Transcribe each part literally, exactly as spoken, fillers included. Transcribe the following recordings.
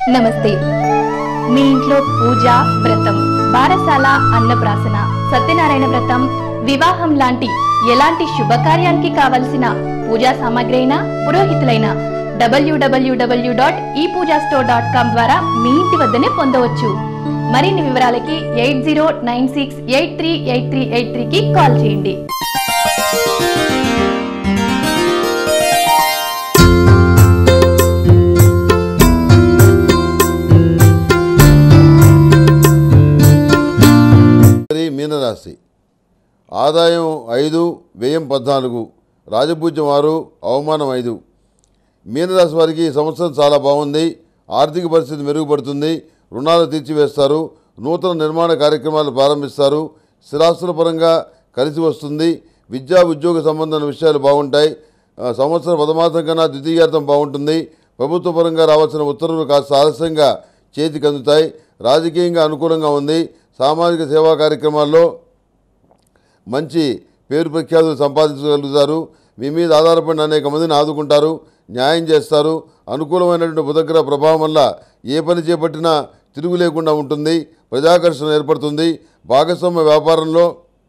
నమస్తే. మీ ఇంట్లో పూజ, వ్రతం, బారసాల, అన్నప్రాసన, సత్యనారాయణ వ్రతం, వివాహం లాంటి ఎలాంటి శుభకార్యానికి కావలసిన పూజా సామాగ్రి అయినా, పురోహితులైన W W W dot e puja store dot com ద్వారా మీ ఇంటి వద్దనే పొందవచ్చు. మరిన్ని వివరాలకి eight zero nine six eight three eight three eight three కి కాల్ చేయండి. మీనరాశి. ఆదాయం ఐదు, వ్యయం పద్నాలుగు, రాజపూజ్యం ఆరు, అవమానం ఐదు. మీనరాశి వారికి ఈ సంవత్సరం చాలా బాగుంది. ఆర్థిక పరిస్థితి మెరుగుపడుతుంది. రుణాలు తీర్చివేస్తారు. నూతన నిర్మాణ కార్యక్రమాలు ప్రారంభిస్తారు. స్థిరాస్తుల పరంగా కలిసి వస్తుంది. విద్యా ఉద్యోగ సంబంధమైన విషయాలు బాగుంటాయి. సంవత్సరం ప్రథమార్థం కన్నా ద్వితీయార్థం బాగుంటుంది. ప్రభుత్వ పరంగా రావాల్సిన ఉత్తర్వులు కాస్త ఆలస్యంగా చేతికి అందుతాయి. రాజకీయంగా అనుకూలంగా ఉంది. సామాజిక సేవా కార్యక్రమాల్లో మంచి పేరు ప్రఖ్యాతులు సంపాదించగలుగుతారు. మీ మీద ఆధారపడిన అనేక మందిని ఆదుకుంటారు. న్యాయం చేస్తారు. అనుకూలమైనటువంటి బుధగ్రహ ప్రభావం వల్ల ఏ పని చేపట్టినా తిరుగు లేకుండా ఉంటుంది. ప్రజాకర్షణ ఏర్పడుతుంది. భాగస్వామ్య వ్యాపారంలో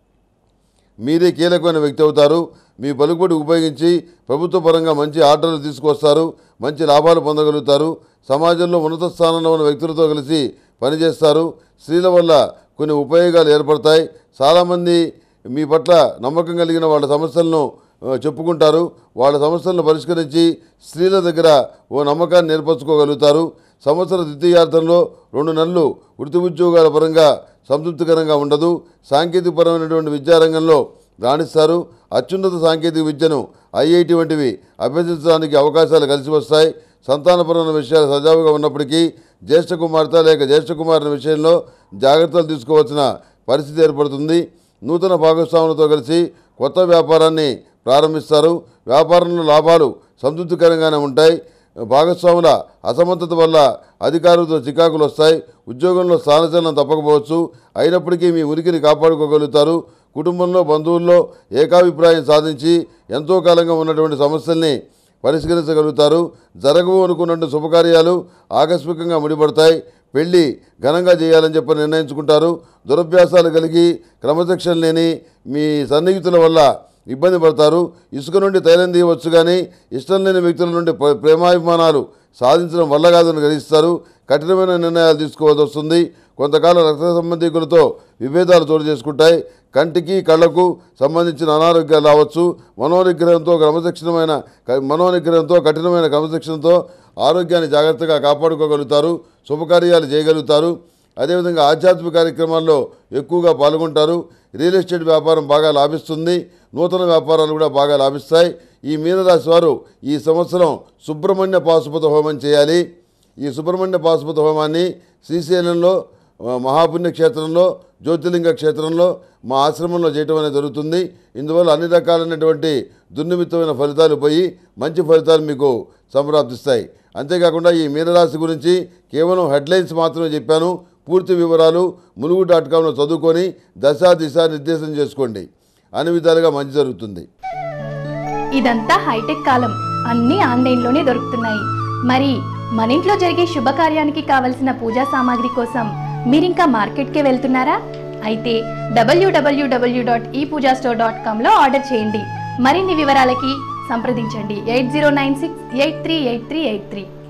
మీరే కీలకమైన వ్యక్తి అవుతారు. మీ పలుకుబడి ఉపయోగించి ప్రభుత్వ పరంగా మంచి ఆర్డర్లు తీసుకొస్తారు. మంచి లాభాలు పొందగలుగుతారు. సమాజంలో ఉన్నత స్థానంలో ఉన్న వ్యక్తులతో కలిసి పనిచేస్తారు. స్త్రీల వల్ల కొన్ని ఉపయోగాలు ఏర్పడతాయి. చాలామంది మీ పట్ల నమ్మకం కలిగిన వాళ్ళ సమస్యలను చెప్పుకుంటారు. వాళ్ళ సమస్యలను పరిష్కరించి స్త్రీల దగ్గర ఓ నమ్మకాన్ని ఏర్పరచుకోగలుగుతారు. సంవత్సర ద్వితీయార్థంలో రెండు నెలలు వృత్తి ఉద్యోగాల పరంగా సంతృప్తికరంగా ఉండదు. సాంకేతికపరమైనటువంటి విద్యారంగంలో రాణిస్తారు. అత్యున్నత సాంకేతిక విద్యను ఐఐటి వంటివి అభ్యసించడానికి అవకాశాలు కలిసి వస్తాయి. సంతానపరమైన విషయాలు సజావుగా ఉన్నప్పటికీ జ్యేష్ఠ కుమార్తె లేక జ్యేష్ఠ కుమారుని విషయంలో జాగ్రత్తలు తీసుకోవాల్సిన పరిస్థితి ఏర్పడుతుంది. నూతన భాగస్వాములతో కలిసి కొత్త వ్యాపారాన్ని ప్రారంభిస్తారు. వ్యాపారంలో లాభాలు సంతృప్తికరంగానే ఉంటాయి. భాగస్వాముల అసమర్థత వల్ల అధికారులతో చికాకులు వస్తాయి. ఉద్యోగంలో స్థానచలనం తప్పకపోవచ్చు. అయినప్పటికీ మీ ఉనికిని కాపాడుకోగలుగుతారు. కుటుంబంలో బంధువుల్లో ఏకాభిప్రాయం సాధించి ఎంతో కాలంగా ఉన్నటువంటి సమస్యల్ని పరిష్కరించగలుగుతారు. జరగవు అనుకున్నట్టు శుభకార్యాలు ఆకస్మికంగా ముడిపడతాయి. పెళ్లి ఘనంగా చేయాలని చెప్పి నిర్ణయించుకుంటారు. దురభ్యాసాలు కలిగి క్రమశిక్షణ లేని మీ సన్నిహితుల వల్ల ఇబ్బంది పడతారు. ఇసుక నుండి తైలం తీయవచ్చు కానీ ఇష్టం లేని వ్యక్తుల నుండి ప్రేమాభిమానాలు సాధించడం వల్ల కాదని గ్రహిస్తారు. కఠినమైన నిర్ణయాలు తీసుకోవాల్సి వస్తుంది. కొంతకాలం రక్త సంబంధికులతో విభేదాలు చోటు చేసుకుంటాయి. కంటికి కళ్ళకు సంబంధించిన అనారోగ్యాలు రావచ్చు. మనోనిగ్రహంతో క్రమశిక్షణమైన మనోనిగ్రహంతో కఠినమైన క్రమశిక్షణతో ఆరోగ్యాన్ని జాగ్రత్తగా కాపాడుకోగలుగుతారు. శుభకార్యాలు చేయగలుగుతారు. అదేవిధంగా ఆధ్యాత్మిక కార్యక్రమాల్లో ఎక్కువగా పాల్గొంటారు. రియల్ ఎస్టేట్ వ్యాపారం బాగా లాభిస్తుంది. నూతన వ్యాపారాలు కూడా బాగా లాభిస్తాయి. ఈ మీనరాశి వారు ఈ సంవత్సరం సుబ్రహ్మణ్య పాశుపత హోమం చేయాలి. ఈ సుబ్రహ్మణ్య పాశుపత హోమాన్ని శ్రీశైలంలో మహాపుణ్యక్షేత్రంలో జ్యోతిర్లింగ క్షేత్రంలో మా ఆశ్రమంలో చేయటం అనేది జరుగుతుంది. ఇందువల్ల అన్ని రకాలైనటువంటి దుర్నిమిత్తమైన ఫలితాలు పోయి మంచి ఫలితాలు మీకు సంప్రాప్తిస్తాయి. అంతేకాకుండా ఈ మీనరాశి గురించి కేవలం హెడ్లైన్స్ మాత్రమే చెప్పాను. పూర్తి వివరాలు ములుగు డాట్ కామ్లో చదువుకొని దశ దిశ నిర్దేశం చేసుకోండి. అన్ని విధాలుగా మంచి జరుగుతుంది. ఇదంతా హైటెక్ కాలం. అన్నీ ఆన్లైన్లోనే దొరుకుతున్నాయి. మరి మన ఇంట్లో జరిగే శుభకార్యానికి కావలసిన పూజా సామాగ్రి కోసం మీరింకా మార్కెట్కే వెళ్తున్నారా? అయితే W W W dot e puja store dot కామ్లో ఆర్డర్ చేయండి. మరిన్ని వివరాలకి సంప్రదించండి eight zero nine six eight three eight three eight three.